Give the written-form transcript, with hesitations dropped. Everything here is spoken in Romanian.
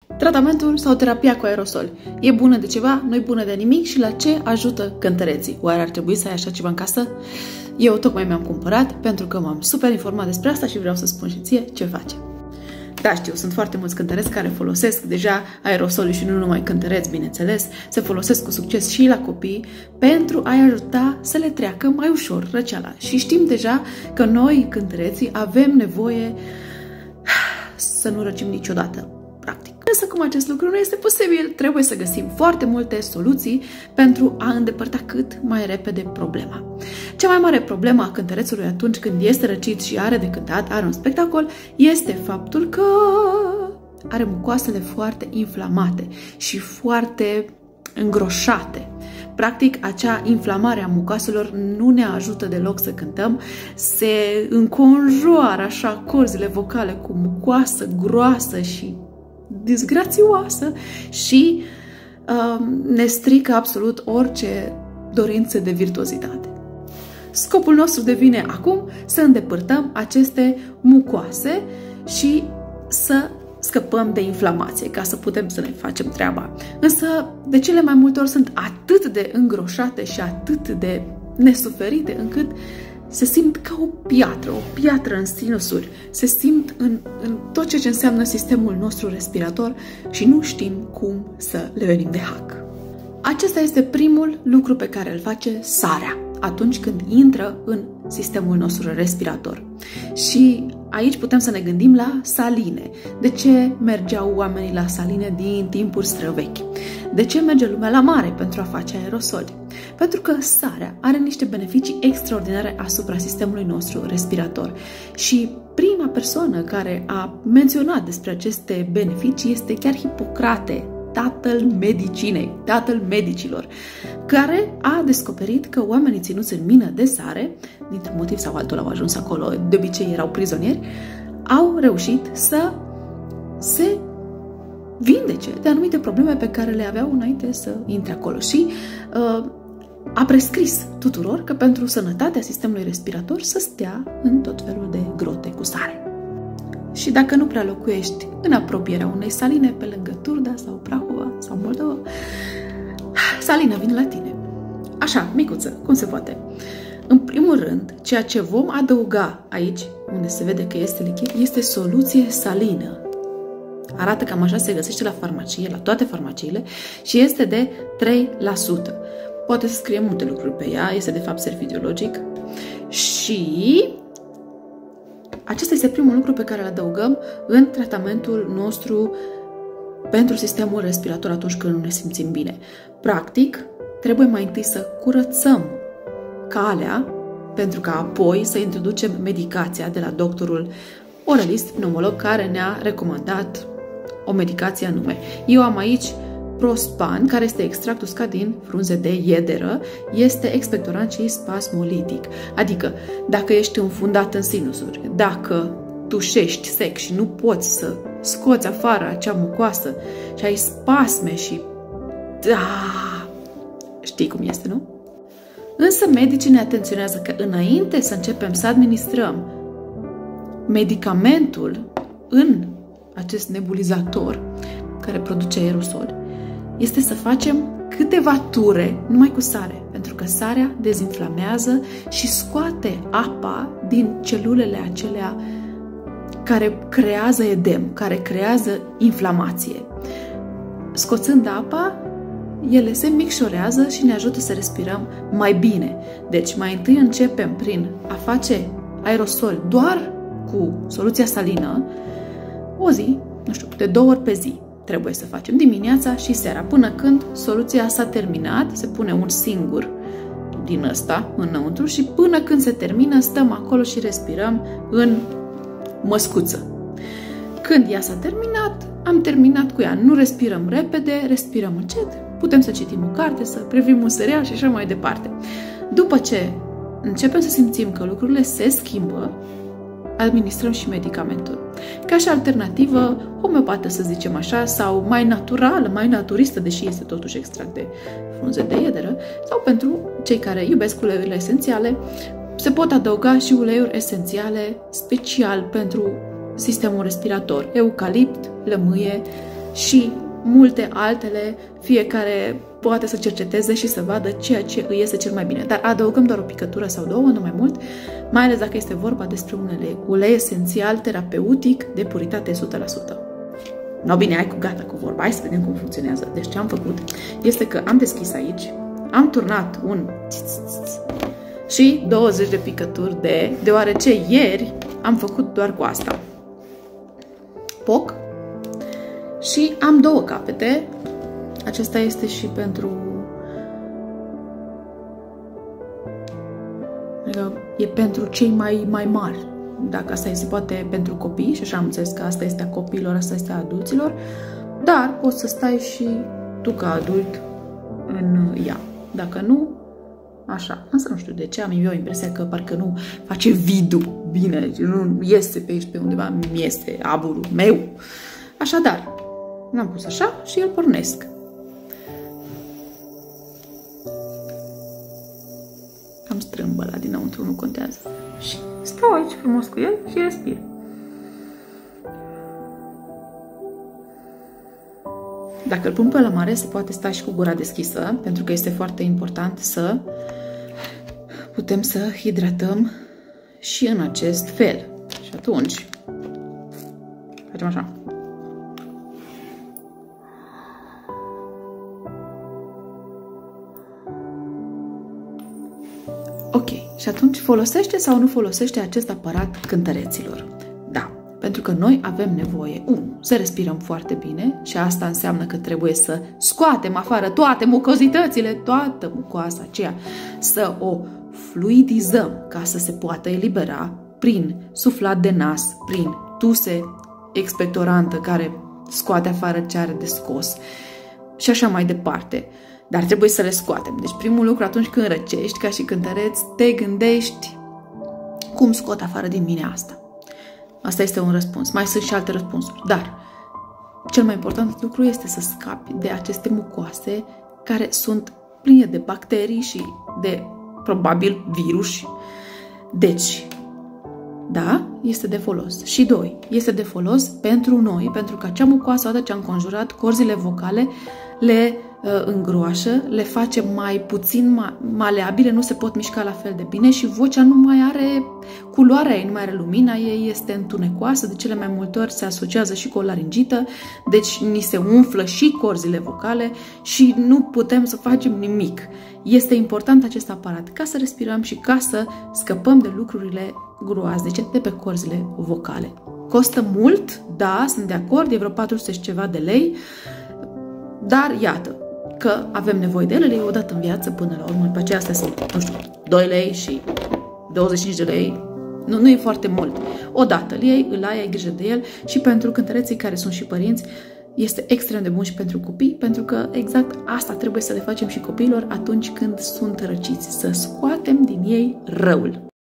Tratamentul sau terapia cu aerosol e bună de ceva, nu e bună de nimic și la ce ajută cântăreții? Oare ar trebui să ai așa ceva în casă? Eu tocmai mi-am cumpărat pentru că m-am super informat despre asta și vreau să spun și ție ce face. Da, știu, sunt foarte mulți cântăreți care folosesc deja aerosolul și nu numai cântăreți, bineînțeles, se folosesc cu succes și la copii pentru a-i ajuta să le treacă mai ușor răceala. Și știm deja că noi, cântăreții, avem nevoie să nu răcim niciodată, practic. Însă cum acest lucru nu este posibil, trebuie să găsim foarte multe soluții pentru a îndepărta cât mai repede problema. Cea mai mare problemă a cântărețului atunci când este răcit și are de cântat, are un spectacol, este faptul că are mucoasele foarte inflamate și foarte îngroșate. Practic, acea inflamare a mucoaselor nu ne ajută deloc să cântăm, se înconjoară așa corzile vocale cu mucoasă groasă și disgrațioasă și ne strică absolut orice dorință de virtuozitate. Scopul nostru devine acum să îndepărtăm aceste mucoase și să scăpăm de inflamație, ca să putem să ne facem treaba. Însă, de cele mai multe ori sunt atât de îngroșate și atât de nesuferite, încât se simt ca o piatră în sinusuri, se simt în tot ce înseamnă sistemul nostru respirator și nu știm cum să le venim de hac. Acesta este primul lucru pe care îl face sarea atunci când intră în sistemul nostru respirator. Și aici putem să ne gândim la saline. De ce mergeau oamenii la saline din timpuri străvechi? De ce merge lumea la mare pentru a face aerosoli? Pentru că sarea are niște beneficii extraordinare asupra sistemului nostru respirator. Și prima persoană care a menționat despre aceste beneficii este chiar Hipocrate, tatăl medicinei, tatăl medicilor, care a descoperit că oamenii ținuți în mină de sare, dintr-un motiv sau altul au ajuns acolo, de obicei erau prizonieri, au reușit să se vindece de anumite probleme pe care le aveau înainte să intre acolo. Și a prescris tuturor că pentru sănătatea sistemului respirator să stea în tot felul de grote cu sare. Și dacă nu prea locuiești în apropierea unei saline, pe lângă Turda sau Prahova sau Moldova, salina vine la tine. Așa, micuță, cum se poate. În primul rând, ceea ce vom adăuga aici, unde se vede că este lichid, este soluție salină. Arată cam așa, se găsește la farmacie, la toate farmaciile și este de 3%. Poate să scrie multe lucruri pe ea, este de fapt serfidiologic și acesta este primul lucru pe care îl adăugăm în tratamentul nostru pentru sistemul respirator atunci când nu ne simțim bine. Practic, trebuie mai întâi să curățăm calea pentru ca apoi să introducem medicația de la doctorul oralist, pneumolog, care ne-a recomandat o medicație anume. Eu am aici Prospan, care este extract uscat din frunze de iederă, este expectorant și spasmolitic. Adică, dacă ești înfundat în sinusuri, dacă tușești sec și nu poți să scoți afară acea mucoasă și ai spasme și... știi cum este, nu? Însă medicii ne atenționează că înainte să începem să administrăm medicamentul în acest nebulizator care produce aerosol, este să facem câteva ture numai cu sare, pentru că sarea dezinflamează și scoate apa din celulele acelea care creează edem, care creează inflamație. Scoțând apa, ele se micșorează și ne ajută să respirăm mai bine. Deci mai întâi începem prin a face aerosol doar cu soluția salină, o zi, nu știu, de 2 ori pe zi. Trebuie să facem dimineața și seara, până când soluția s-a terminat, se pune un singur din ăsta înăuntru și până când se termină, stăm acolo și respirăm în măscuță. Când ea s-a terminat, am terminat cu ea. Nu respirăm repede, respirăm încet, putem să citim o carte, să privim un serial și așa mai departe. După ce începem să simțim că lucrurile se schimbă, administrăm și medicamentul. Ca și alternativă homeopată, să zicem așa, sau mai naturală, mai naturistă, deși este totuși extract de frunze de iederă, sau pentru cei care iubesc uleiurile esențiale, se pot adăuga și uleiuri esențiale special pentru sistemul respirator. Eucalipt, lămâie, și multe altele, fiecare poate să cerceteze și să vadă ceea ce îi iese cel mai bine. Dar adăugăm doar o picătură sau două, nu mai mult, mai ales dacă este vorba despre un ulei esențial, terapeutic, de puritate 100%. No, bine, hai cu gata cu vorba, hai să vedem cum funcționează. Deci ce am făcut este că am deschis aici, am turnat un și 20 de picături deoarece ieri am făcut doar cu asta. Poc. Și am 2 capete. Acesta este și pentru... E pentru cei mai mari. Dacă asta se poate pentru copii, și așa am înțeles că asta este a copiilor, asta este a adulților, dar poți să stai și tu ca adult în ea. Dacă nu, așa. Însă nu știu de ce, am eu impresia că parcă nu face vidul bine, nu iese pe aici pe undeva, mi este aburul meu. Așadar, l-am pus așa și îl pornesc. Am strâmbă la dinăuntru, nu contează. Și stau aici frumos cu el și respir. Dacă îl pun pe la mare, se poate sta și cu gura deschisă, pentru că este foarte important să putem să hidratăm și în acest fel. Și atunci facem așa. Ok, și atunci folosește sau nu folosește acest aparat cântăreților? Da, pentru că noi avem nevoie, 1, să respirăm foarte bine și asta înseamnă că trebuie să scoatem afară toate mucozitățile, toată mucoasa aceea, să o fluidizăm ca să se poată elibera prin suflat de nas, prin tuse expectorantă care scoate afară ce are de scos și așa mai departe. Dar trebuie să le scoatem. Deci primul lucru atunci când răcești, ca și cântăreț, te gândești cum scot afară din mine asta. Asta este un răspuns. Mai sunt și alte răspunsuri. Dar cel mai important lucru este să scapi de aceste mucoase care sunt pline de bacterii și de, probabil, virus. Deci, da, este de folos. Și 2, este de folos pentru noi, pentru că acea mucoasă, odată ce am conjurat corzile vocale, le îngroașă, le face mai puțin maleabile, nu se pot mișca la fel de bine și vocea nu mai are culoarea ei, nu mai are lumina ei, este întunecoasă, de cele mai multe ori se asociază și cu o laringită, deci ni se umflă și corzile vocale și nu putem să facem nimic. Este important acest aparat ca să respirăm și ca să scăpăm de lucrurile groaznice de pe corzile vocale. Costă mult, da, sunt de acord, e vreo 400 și ceva de lei, dar iată că avem nevoie de ele o dată în viață până la urmă. Pe aceea astea sunt, nu știu, 2 lei și 25 de lei. Nu e foarte mult. Odată îl iei, îl ai grijă de el și pentru cântăreții care sunt și părinți este extrem de bun și pentru copii, pentru că exact asta trebuie să le facem și copiilor atunci când sunt răciți, să scoatem din ei răul.